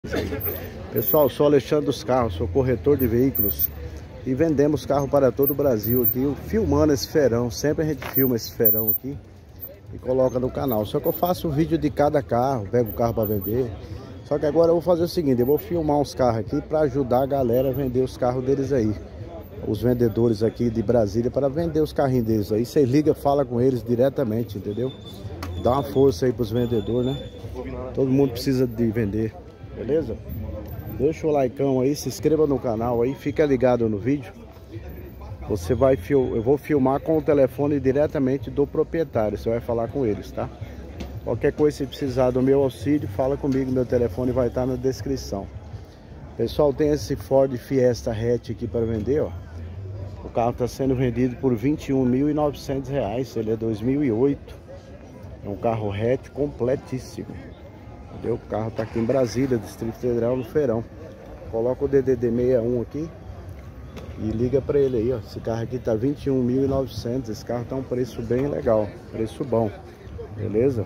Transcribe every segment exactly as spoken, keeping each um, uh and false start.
Pessoal, sou Alexandre dos Carros, sou corretor de veículos e vendemos carro para todo o Brasil aqui, filmando esse feirão. Sempre a gente filma esse feirão aqui e coloca no canal. Só que eu faço um vídeo de cada carro, pego o carro para vender. Só que agora eu vou fazer o seguinte, eu vou filmar uns carros aqui para ajudar a galera a vender os carros deles aí. Os vendedores aqui de Brasília, para vender os carrinhos deles aí. Vocês ligam, fala com eles diretamente, entendeu? Dá uma força aí para os vendedores, né? Todo mundo precisa de vender, beleza? Deixa o likeão aí, se inscreva no canal aí, fica ligado no vídeo. Você vai, eu vou filmar com o telefone diretamente do proprietário, você vai falar com eles, tá? Qualquer coisa, se precisar do meu auxílio, fala comigo, meu telefone vai estar na descrição. Pessoal, tem esse Ford Fiesta hatch aqui para vender, ó. O carro está sendo vendido por vinte e um mil e novecentos reais, ele é dois mil e oito. É um carro hatch completíssimo. Entendeu? O carro está aqui em Brasília, Distrito Federal, no feirão. Coloca o D D D sessenta e um aqui e liga para ele aí, ó. Esse carro aqui tá vinte e um mil e novecentos. Esse carro tá um preço bem legal, preço bom, beleza?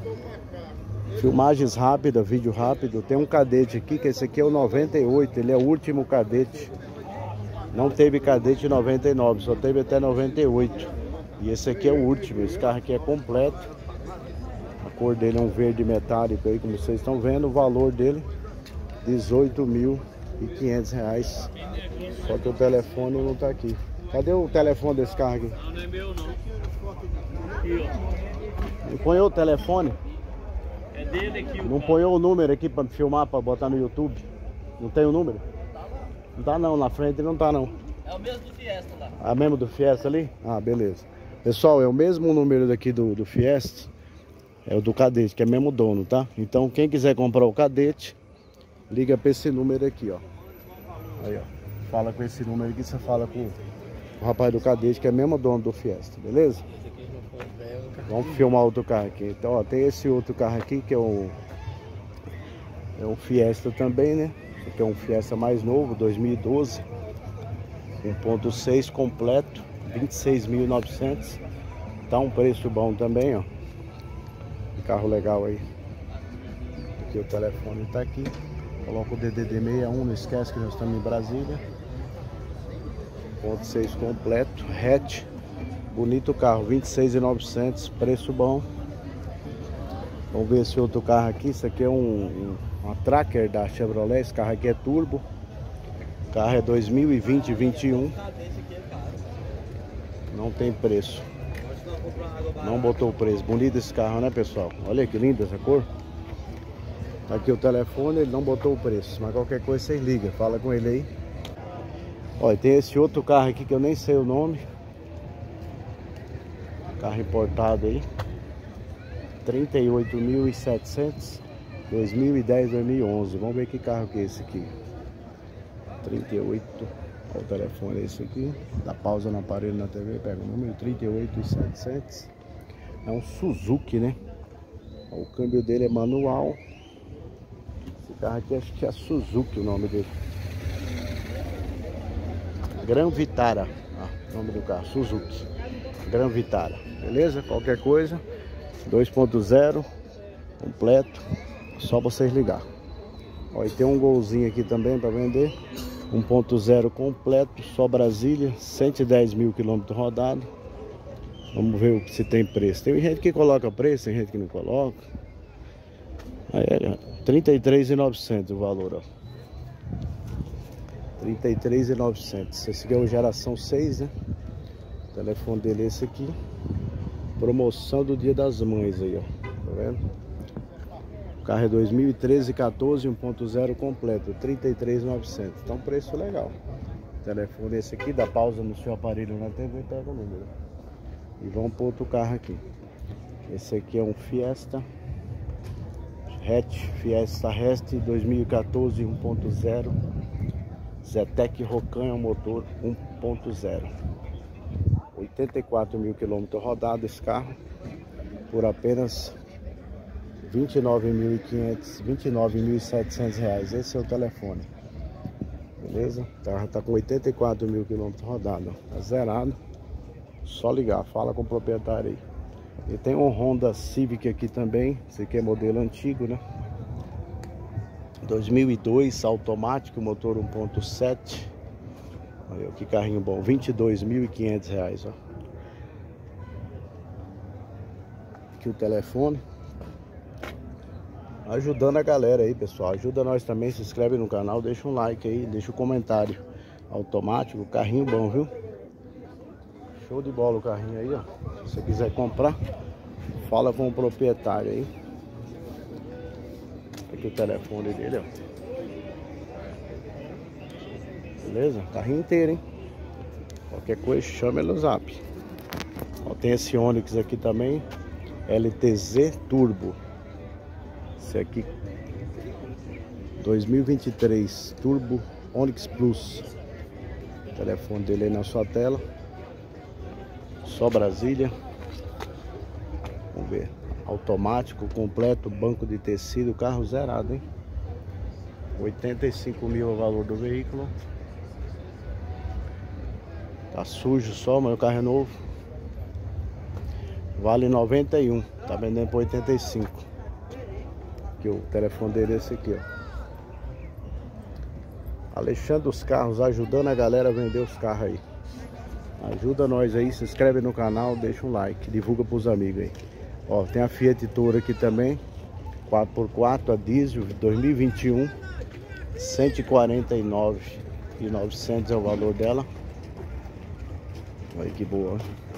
Filmagens rápidas, vídeo rápido. Tem um cadete aqui, que esse aqui é o noventa e oito, ele é o último cadete. Não teve cadete noventa e nove, só teve até noventa e oito. E esse aqui é o último, esse carro aqui é completo. A cor dele é um verde metálico aí, como vocês estão vendo. O valor dele, dezoito mil e quinhentos reais. Só que o telefone não tá aqui. Cadê o telefone desse carro aqui? Não, não é meu não. Aqui, ó. Não põe o telefone? É dele aqui. Não põe o número aqui pra filmar, pra botar no YouTube? Não tem o número? Não tá não, na frente não tá não. É o mesmo do Fiesta lá. Ah, mesmo do Fiesta ali? Ah, beleza. Pessoal, é o mesmo número daqui do, do Fiesta. É o do cadete, que é mesmo dono, tá? Então quem quiser comprar o cadete, liga pra esse número aqui, ó. Aí, ó. Fala com esse número aqui, você fala com o rapaz do cadete, que é mesmo dono do Fiesta, beleza? Vamos filmar outro carro aqui. Então, ó, tem esse outro carro aqui, que é o... É um Fiesta também, né? Esse aqui é um Fiesta mais novo, dois mil e doze. um ponto seis completo, vinte e seis mil e novecentos. Tá um preço bom também, ó. Carro legal aí. Aqui o telefone tá aqui. Coloca o D D D sessenta e um, não esquece que nós estamos em Brasília. um ponto seis completo, hatch. Bonito carro, vinte e seis mil e novecentos, preço bom. Vamos ver esse outro carro aqui. Isso aqui é um, um uma Tracker da Chevrolet. Esse carro aqui é turbo. O carro é dois mil e vinte, vinte e um. Não tem preço. Não botou o preço. Bonito esse carro, né, pessoal? Olha que linda essa cor. Tá aqui o telefone, ele não botou o preço. Mas qualquer coisa vocês ligam, fala com ele aí. Olha, tem esse outro carro aqui que eu nem sei o nome. Carro importado aí. trinta e oito mil e setecentos. dois mil e dez, dois mil e onze. Vamos ver que carro que é esse aqui. trinta e oito. Olha o telefone, é esse aqui. Dá pausa no aparelho na T V, pega o número trinta e oito mil e setecentos. É um Suzuki, né? O câmbio dele é manual. Esse carro aqui acho que é Suzuki o nome dele. Gran Vitara. Ah, nome do carro, Suzuki. Gran Vitara. Beleza? Qualquer coisa. dois ponto zero. Completo. Só vocês ligar. Ó, e tem um golzinho aqui também para vender. um ponto zero completo, só Brasília, cento e dez mil quilômetros rodados. Vamos ver se tem preço. Tem gente que coloca preço, tem gente que não coloca. Aí é trinta e três mil e novecentos o valor, ó. trinta e três mil e novecentos. Esse aqui é o geração seis, né? O telefone dele é esse aqui. Promoção do Dia das Mães aí, ó. Tá vendo? O carro é dois mil e treze, quatorze, um ponto zero completo, trinta e três mil e novecentos. Então preço legal. O telefone esse aqui, dá pausa no seu aparelho na T V e pega o número. E vamos para outro carro aqui. Esse aqui é um Fiesta hatch, Fiesta hatch dois mil e quatorze, um ponto zero. Zetec Rocan é um motor um ponto zero. oitenta e quatro mil quilômetros rodados esse carro. Por apenas vinte e nove mil e quinhentos, vinte e nove mil e setecentos reais. Esse é o telefone. Beleza? O carro tá com oitenta e quatro mil quilômetros rodados. Tá zerado. Só ligar, fala com o proprietário aí. E tem um Honda Civic aqui também. Esse aqui é modelo antigo, né? dois mil e dois, automático, motor um ponto sete. Olha que carrinho bom, vinte e dois mil e quinhentos reais, ó. Aqui o telefone. Ajudando a galera aí, pessoal. Ajuda nós também, se inscreve no canal, deixa um like aí, deixa um comentário. Automático, carrinho bom, viu? Show de bola o carrinho aí, ó. Se você quiser comprar, fala com o proprietário aí. Aqui o telefone dele, ó. Beleza? Carrinho inteiro, hein? Qualquer coisa, chama ele no zap. Ó, tem esse Onix aqui também, L T Z Turbo. Esse aqui, dois mil e vinte e três, Turbo Onix Plus. O telefone dele aí na sua tela. Só Brasília. Vamos ver. Automático, completo, banco de tecido, carro zerado, hein? oitenta e cinco mil é o valor do veículo. Tá sujo só, mas o carro é novo. Vale noventa e um, tá vendendo por oitenta e cinco. Aqui o telefone dele é esse aqui, ó. Alexandre dos Carros, ajudando a galera a vender os carros aí. Ajuda nós aí, se inscreve no canal, deixa um like, divulga pros amigos aí. Ó, tem a Fiat Toro aqui também, quatro por quatro, a diesel, dois mil e vinte e um, cento e quarenta e nove mil e novecentos é o valor dela. Olha que boa.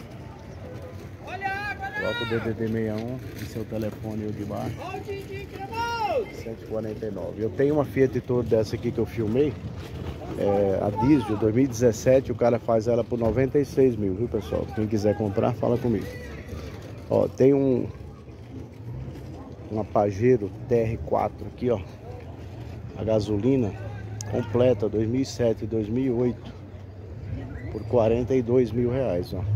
Coloca o D D D sessenta e um e seu telefone aí de baixo. cento e quarenta e nove. Eu tenho uma Fiat Toro dessa aqui que eu filmei, é, a diesel dois mil e dezessete, o cara faz ela por noventa e seis mil, viu, pessoal? Quem quiser comprar, fala comigo. Ó, tem um uma Pajero T R quatro aqui, ó, a gasolina completa dois mil e sete e dois mil e oito por quarenta e dois mil reais, ó.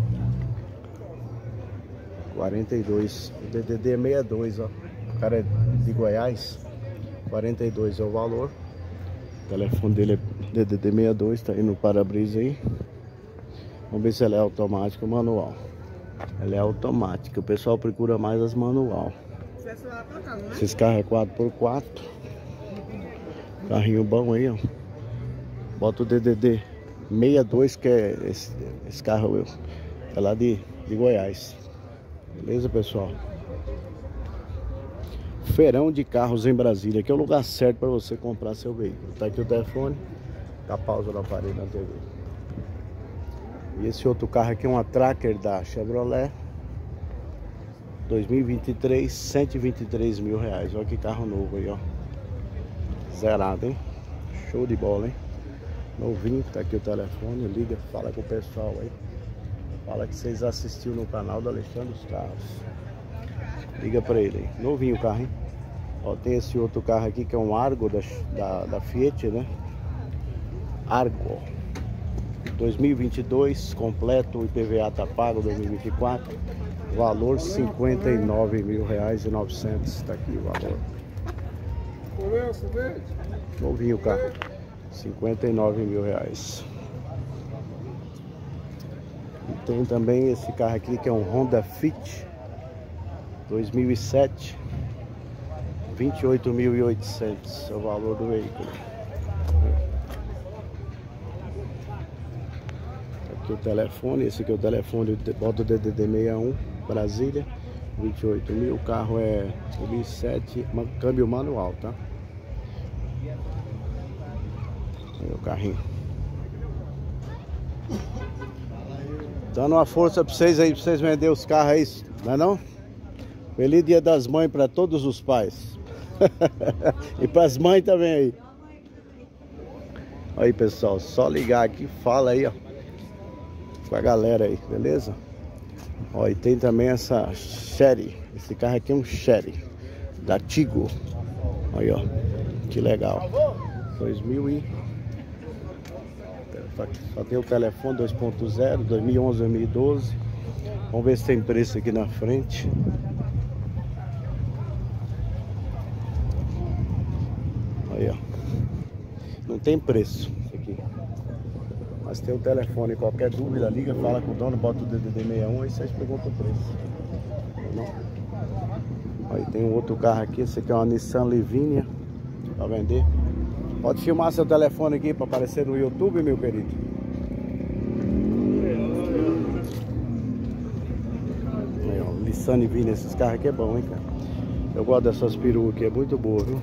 quarenta e dois, o D D D sessenta e dois, ó. O cara é de Goiás. quarenta e dois é o valor. O telefone dele é D D D sessenta e dois, tá aí no para-brisa aí. Vamos ver se ela é automática ou manual. Ela é automática, o pessoal procura mais as manual. Esses carros é quatro por quatro. Carrinho bom aí, ó. Bota o D D D sessenta e dois, que é esse, esse carro é lá de, de Goiás. Beleza, pessoal? Feirão de carros em Brasília, que é o lugar certo para você comprar seu veículo. Tá aqui o telefone, tá a pausa no aparelho na T V. E esse outro carro aqui é uma Tracker da Chevrolet dois mil e vinte e três, cento e vinte e três mil reais. Olha que carro novo aí, ó. Zerado, hein? Show de bola, hein? Novinho, tá aqui o telefone, liga, fala com o pessoal aí. Fala que vocês assistiram no canal do Alexandre dos Carros. Liga pra ele aí. Novinho o carro, hein? Ó, tem esse outro carro aqui que é um Argo da, da, da Fiat, né? Argo dois mil e vinte e dois, completo, o I P V A tá pago, dois mil e vinte e quatro. Valor cinquenta e nove mil reais e novecentos. Tá aqui o valor. Novinho o carro. cinquenta e nove mil reais. E tem também esse carro aqui que é um Honda Fit dois mil e sete, vinte e oito mil e oitocentos é o valor do veículo. Aqui o telefone, esse aqui é o telefone, bota o D D D sessenta e um, Brasília, vinte e oito mil. O carro é dois mil e sete, câmbio manual, tá? Aí o carrinho. Dando uma força pra vocês aí, pra vocês venderem os carros aí, não é não? Feliz Dia das Mães para todos os pais. E para as mães também aí. Aí, pessoal, só ligar aqui, fala aí, ó, com a galera aí, beleza? Ó, e tem também essa Chery. Esse carro aqui é um Chery da Tigo. Aí, ó, que legal. dois mil e... Só tem o telefone dois ponto zero, dois mil e onze, dois mil e doze. Vamos ver se tem preço aqui na frente. Aí, ó. Não tem preço aqui. Mas tem o telefone. Qualquer dúvida, liga, fala com o dono, bota o D D D sessenta e um e vocês perguntam o preço. Não. Aí tem um outro carro aqui. Esse aqui é uma Nissan Livina para vender. Pode filmar seu telefone aqui para aparecer no YouTube, meu querido. Aí, ó, Nissan Vina, esses carros aqui é bom, hein, cara. Eu gosto dessas peruas aqui, é muito boa, viu?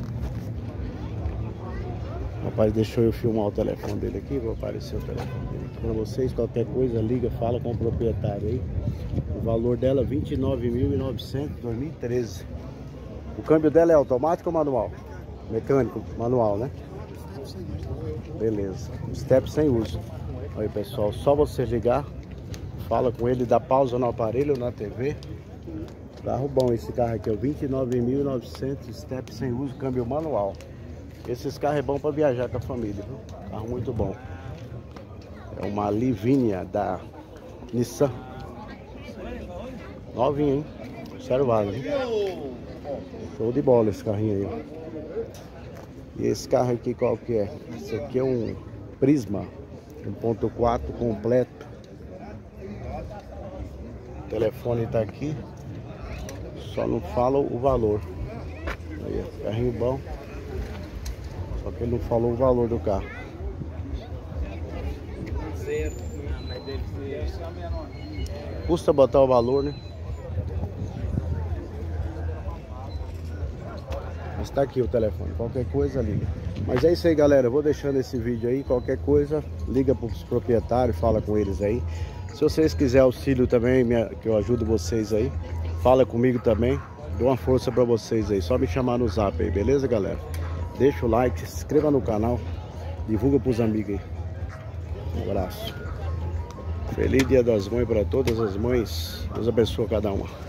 Rapaz, deixou eu filmar o telefone dele aqui, vou aparecer o telefone dele aqui pra vocês. Qualquer coisa, liga, fala com o proprietário aí. O valor dela é vinte e nove mil e novecentos, dois mil e treze. O câmbio dela é automático ou manual? Mecânico, manual, né? Beleza. Step sem uso. Aí, pessoal, só você ligar, fala com ele, dá pausa no aparelho ou na T V. Carro bom esse carro aqui, é o vinte e nove mil e novecentos, step sem uso, câmbio manual. Esses carros é bom para viajar com a família, viu? Carro muito bom. É uma Livina da Nissan. Novinho, hein? Observado, hein? Show de bola esse carrinho aí, ó. E esse carro aqui qual que é? Esse aqui é um Prisma um ponto quatro completo. O telefone tá aqui. Só não fala o valor. Aí, ó, carrinho bom. Só que ele não falou o valor do carro. Custa botar o valor, né? Mas tá aqui o telefone. Qualquer coisa, liga. Mas é isso aí, galera. Eu vou deixando esse vídeo aí. Qualquer coisa, liga para os proprietários, fala com eles aí. Se vocês quiserem auxílio também, que eu ajudo vocês aí, fala comigo também. Dou uma força para vocês aí. Só me chamar no zap aí, beleza, galera? Deixa o like, se inscreva no canal, divulga pros amigos aí. Um abraço. Feliz Dia das Mães para todas as mães. Deus abençoe cada uma.